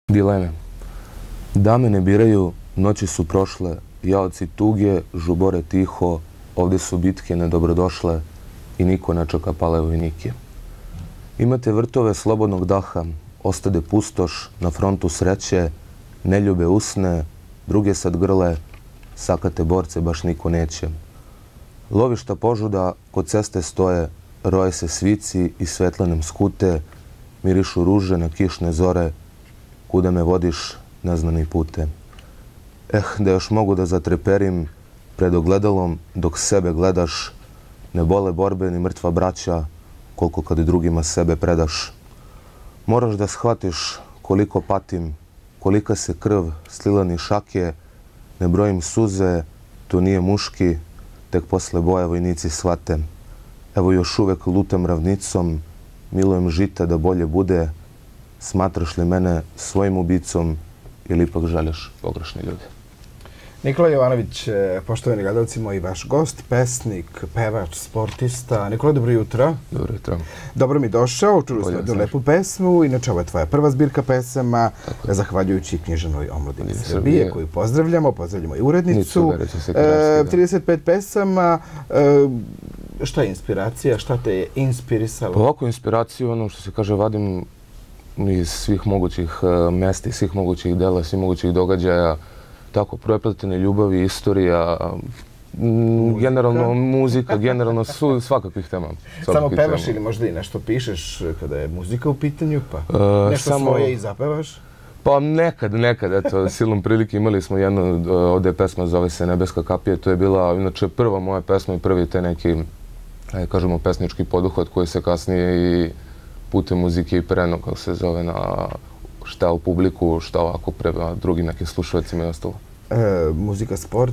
Dileme. Dame ne biraju, noći su prošle, jaoci tuge, žubore tiho, ovdje su bitke nedobrodošle i niko ne čeka pale vojnike. Imate vrtove slobodnog daha, ostade pustoš, na frontu sreće, neljube usne, druge sad grle, sakate borce baš niko neće. Lovišta požuda kod ceste stoje, roje se svici i svetlenem skute, mirišu ruže na kišne zore, kuda me vodiš, neznani pute. Da još mogu da zatreperim pred ogledalom dok sebe gledaš, ne bole borbe ni mrtva braća, koliko kad drugima sebe predaš. Moraš da shvatiš koliko patim, kolika se krv slila ni šake, ne brojim suze, to nije muški, tek posle boja vojnici shvate. Evo još uvek lutam ravnicom, milujem žita da bolje bude, smatraš li mene svojim ubicom ili ipak želiš pogrešni ljudi? Nikola Jovanović, poštovani gledalci, moj vaš gost, pesnik, pevač, sportista. Nikola, dobro jutro. Dobro jutro. Dobro mi došao, čuli smo jednu lepu pesmu. Inače, ovo je tvoja prva zbirka pesama, zahvaljujući Književnoj omladini Srbije, koju pozdravljamo. Pozdravljamo i urednicu. 35 pesama. Šta je inspiracija? Šta te je inspirisalo? Pa ovako inspiraciju, ono što se kaže, vadim iz svih mogućih mesta, iz svih mogućih dela, svih mogućih događaja. Tako, prepletene ljubavi, istorija, generalno muzika, generalno svakakvih tema. Samo pevaš ili možda i nešto pišeš kada je muzika u pitanju, pa nešto svoje i zapevaš? Pa nekad, eto, silom prilike imali smo jednu, ovdje pesma zove se Nebeska kapija, to je bila inače prva moja pesma i prvi te neki, kažemo, pesnički poduhvat koji se kasnije i putem muzike i preno, kako se zove, na šta u publiku, šta ovako prema drugim nekim slušalcima i ostalo. Muzika, sport,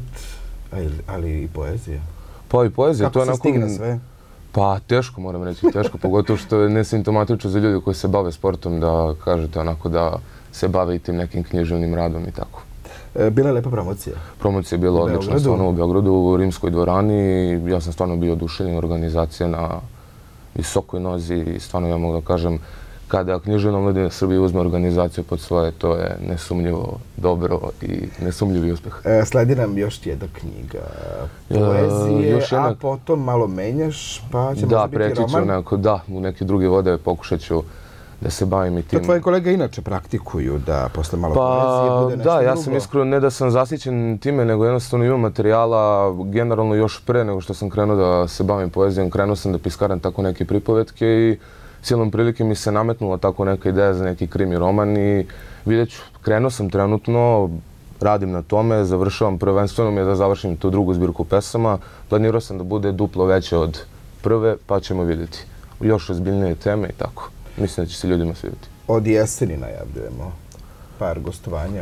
ali i poezija. Pa i poezija. Kako se stigne sve? Pa teško, moram reći, teško. Pogotovo što je nesimptomatično za ljudi koji se bave sportom da kažete onako da se bave i tim nekim književnim radom i tako. Bila je lepa promocija? Promocija je bila odlična, stvarno u Beogradu, u Rimskoj dvorani. Ja sam stvarno bio oduševljen, organizacija na visokoj nozi i stvarno ja mogu da kažem kada Književna omladina Srbije uzme organizaciju pod svoje, to je nesumnjivo dobro i nesumnjivi uspeh. Sledi nam još jedna knjiga poezije, a potom malo menjaš, pa će možda biti roman? Da, preći ću onako, da, u neke druge vode pokušat ću da se bavim i tim. To tvoje kolege inače praktikuju da posle malo poezije bude nešto drugo? Da, ja sam iskreno, ne da sam zasićen time, nego jednostavno imam materijala generalno još pre nego što sam krenuo da se bavim poezijom. Krenuo sam da piskaram tako neke pripovetke i cijelom prilike mi se nametnula tako neka ideja za neki krimi roman i vidjet ću, krenuo sam trenutno, radim na tome, završavam, prvenstveno mi je da završim tu drugu zbirku pesama. Planirao sam da bude duplo veće od prve, pa ćemo vidjeti. Još ozbiljnije teme i tako. Mislim da će se ljudima svidjeti. Od jeseni najavljujemo par gostovanja.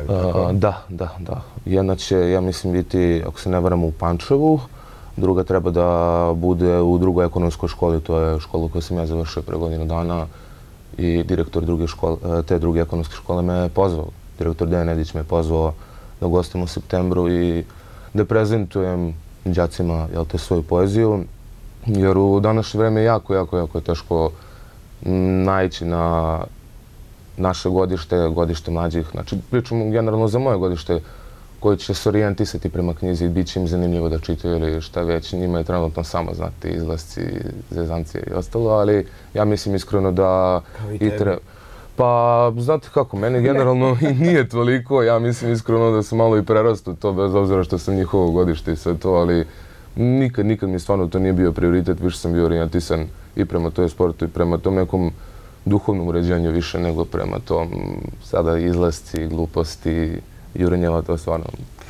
Da. Jedna će, ja mislim, biti, ako se ne varam, u Pančevu. Druga treba da bude u drugoj ekonomskoj školi, to je škola koju sam ja završio pre godinu dana i direktor te druge ekonomske škole me je pozvao. Direktor Dejan Nedić me je pozvao da gostim u septembru i da prezentujem đacima svoju poeziju, jer u današnje vreme je jako teško naići na naše godište mlađih. Znači, pričam generalno za moje godište, koji će se orijentisati prema knjizi i bit će im zanimljivo da čitaju ili šta već. Njima je trenutno samo, znate, izlasci, zezancije i ostalo, ali ja mislim iskreno da i treba. Pa, znate kako, meni generalno i nije toliko. Ja mislim iskreno da se malo i prerastu to, bez obzira što sam njihovo godište i sve to, ali nikad mi stvarno to nije bio prioritet. Više sam bio orijentisan i prema toj sportu i prema tom nekom duhovnom uređenju više nego prema tom sada izlasci, gluposti, jurenjeva, to stvarno.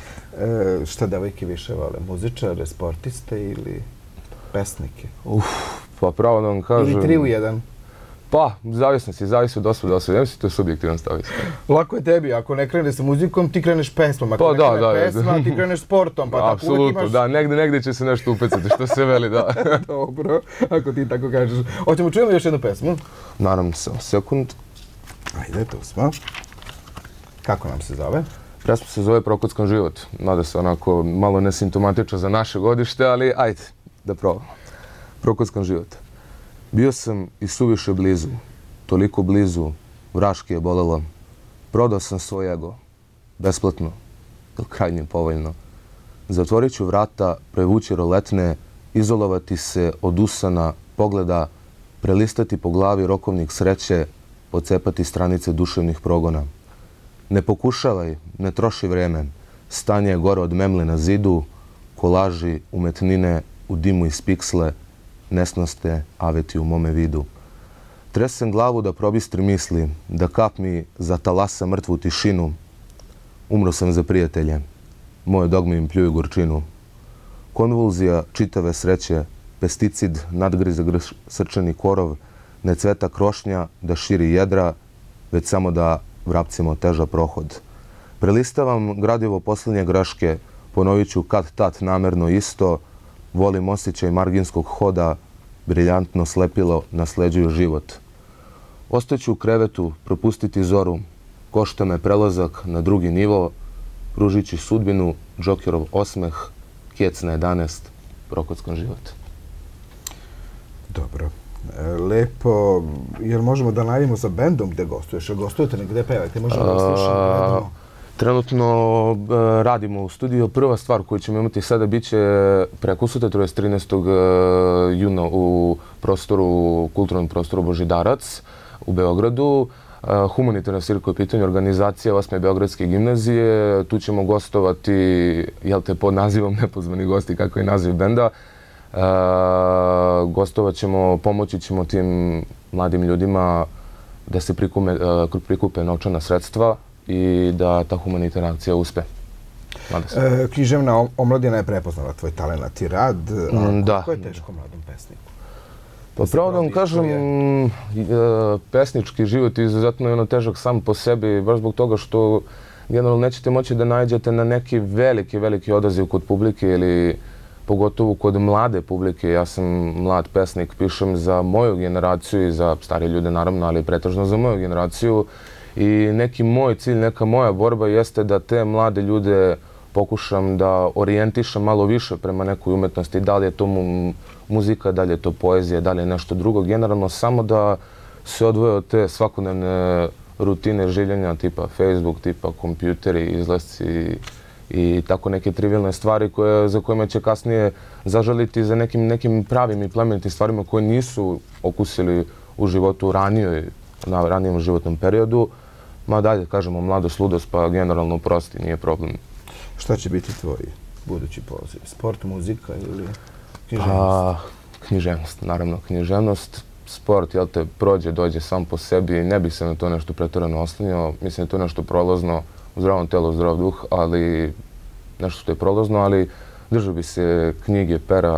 Šta devojke više vole? Muzičare, sportiste ili pesnike? Pa pravo da vam kažem... Ili 3 u 1? Pa, zavisi od osobe. Ja mislim to je subjektivan stav. Lako je tebi, ako ne kreneš sa muzikom, ti kreneš pesmom. Ako ne kreneš pesma, ti kreneš sportom. Apsolutno, da, negdje će se nešto upecati, što se veli, da. Dobro, ako ti tako kažeš. Hoćemo čujemo još jednu pesmu? Naravno, samo sekund. Ajde, tu smo. Kako nam se zove? Pesma se zove Prokockam život. Nada se onako malo nesimptomatično za naše godište, ali ajde da probamo. Prokockam život. Bio sam i suviše blizu, toliko blizu, vraški je bolela. Prodao sam svoj ego. Besplatno. Ili krajnje povoljno. Zatvorit ću vrata, prevući roletne, izolovati se od usana, pogleda, prelistati po glavi rokovnik sreće, pocepati stranice duševnih progona. Ne pokušavaj, ne troši vreme. Stanje je gore od memle na zidu, kolaži, umetnine, u dimu iz piksle, nesnoste aveti u mome vidu. Tresem glavu da probistri misli, da kap mi zatalasa mrtvu tišinu. Umro sam za prijatelje. Moje dogme im pljuju gorčinu. Konvulzija čitave sreće, pesticid nadgrize srčani korov, ne cveta krošnja da širi jedra, već samo da vrapcima oteža prohod. Prelistavam gradivo posljednje greške, ponovit ću kad tat namerno isto, volim osjećaj marginskog hoda, briljantno slepilo nasleđuju život. Ostaću u krevetu, propustiti zoru, košta me prelazak na drugi nivo, pružići sudbinu, Džokerov osmeh, kjec na 11, prokockan život. Dobro. Lepo. Jel možemo da najavimo sa bendom gde gostuješ? Gostujete negde pevate? Možemo da slušamo? Trenutno radimo u studiju. Prva stvar koju ćemo imati sada bit će preko sutra, to je 13. juna u kulturnom prostoru Božidarac u Beogradu. Humanitarna svirka je pitanje organizacija 8. Beogradske gimnazije. Tu ćemo gostovati, jel te pod nazivom Nepozvani gosti, kako je naziv benda. Gostovat ćemo, pomoći ćemo tim mladim ljudima da se prikupe novčana sredstva i da ta humanitarna akcija uspe. Književna omladina je prepoznala tvoj talenat i rad. Da. Kako je teško mladom pesniku? Pa pravo da vam kažem, pesnički život je izuzetno težak sam po sebi, baš zbog toga što generalno nećete moći da nađete na neki veliki odaziv kod publike ili pogotovo kod mlade publike. Ja sam mlad pesnik, pišem za moju generaciju i za starije ljude naravno, ali pretežno za moju generaciju. I neki moj cilj, neka moja borba jeste da te mlade ljude pokušam da orijentišem malo više prema nekoj umetnosti. Da li je to muzika, da li je to poezija, da li je nešto drugo. Generalno samo da se odvoje od te svakodnevne rutine življenja tipa Facebook, tipa kompjuteri, izlasci i tako neke trivialne stvari za kojima će kasnije zažaliti za nekim pravim i plemenitim stvarima koje nisu okusili u životu na ranijem životnom periodu. Ma dalje, kažemo, mladost, ludost, pa generalno prosti, nije problem. Šta će biti tvoj budući poziv? Sport, muzika ili književnost? Književnost, naravno, književnost. Sport, jel te, prođe, dođe sam po sebi. Ne bih se na to nešto pretjerano oslanjao. Mislim da je to nešto prolazno, u zdravom telu, zdrav duh, ali nešto što je prolazno, ali držao bi se knjige, pera,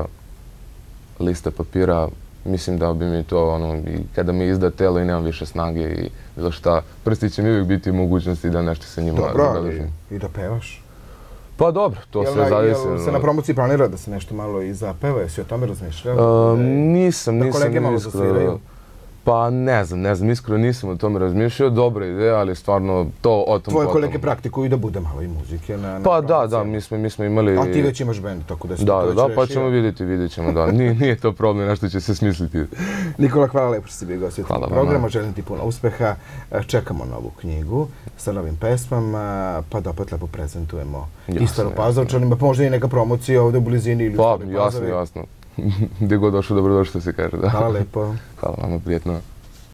lista papira. Mislim da bi mi to, i kada mi izda telo i nemam više snage i bilo šta, prsti će mi uvijek biti u mogućnosti da nešto sa njima zabeležim. Dobro, i da pevaš? Pa dobro, to sve zavisi. Jel se na promociji planira da se nešto malo i zapeva? Jesi o tome razmišljao? Nisam. Da kolege malo zasviraju? Pa ne znam, iskreno nisam o tome razmišljao. Dobra ideja, ali stvarno to o tom potom. Tvoje kolege praktikuju i da bude malo i muzike na pa da, mi smo imali... A ti već imaš bend, tako da si to već rešio? Da, pa ćemo vidjet ćemo, da. Nije to problem, nešto će se smisliti. Nikola, hvala lepo što si bio gost u programu. Želim ti puno uspeha. Čekamo novu knjigu sa novim pesmama, pa da opet lepo prezentujemo i Staropazovčanima, pa možda i neka promocija ovdje u blizini ili u Staroj Pazovi. Pa, jasno. Gdje god došlo, dobrodošlo se kaže. Hvala lepo. Hvala vama, prijetno.